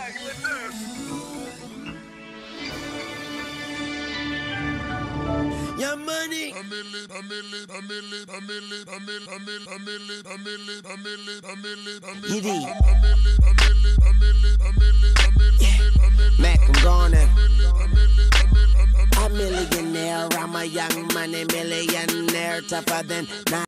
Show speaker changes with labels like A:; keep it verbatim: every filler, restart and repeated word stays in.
A: Your money. Eddie. Mac, I'm gone. A millionaire, I'm a young money millionaire, tougher than